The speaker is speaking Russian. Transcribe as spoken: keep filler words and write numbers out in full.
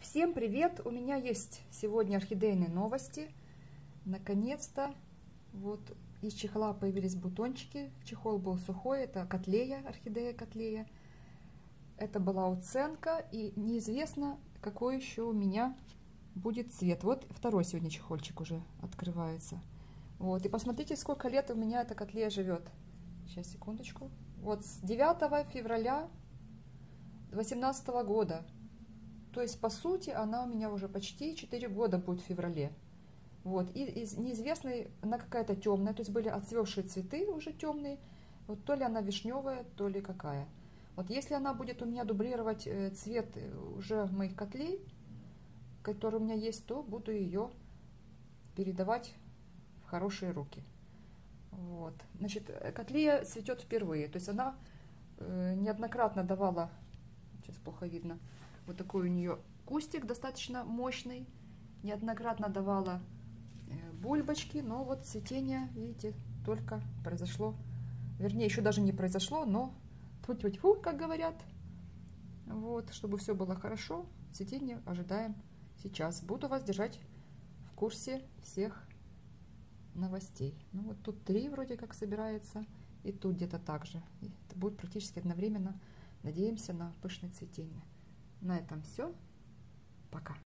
Всем привет! У меня есть сегодня орхидейные новости. Наконец-то вот из чехла появились бутончики. Чехол был сухой, это котлея, орхидея котлея. Это была уценка, и неизвестно, какой еще у меня будет цвет. Вот второй сегодня чехольчик уже открывается. Вот, и посмотрите, сколько лет у меня эта котлея живет. Сейчас, секундочку. Вот с девятого февраля две тысячи восемнадцатого года. То есть, по сути, она у меня уже почти четыре года будет в феврале. Вот. И из неизвестной, она какая-то темная, то есть были отцвевшие цветы уже темные. Вот то ли она вишневая, то ли какая. Вот если она будет у меня дублировать цвет уже моих котлей, которые у меня есть, то буду ее передавать в хорошие руки. Вот. Значит, котлея цветет впервые. То есть она э, неоднократно давала, сейчас плохо видно, вот такой у нее кустик достаточно мощный. Неоднократно давала э, бульбочки, но вот цветение, видите, только произошло. Вернее, еще даже не произошло, но тьфу-тьфу-тьфу, как говорят. Вот, чтобы все было хорошо, цветение ожидаем сейчас. Буду вас держать в курсе всех новостей. Ну вот тут три вроде как собирается, и тут где-то так же. И это будет практически одновременно. Надеемся на пышное цветение. На этом все. Пока.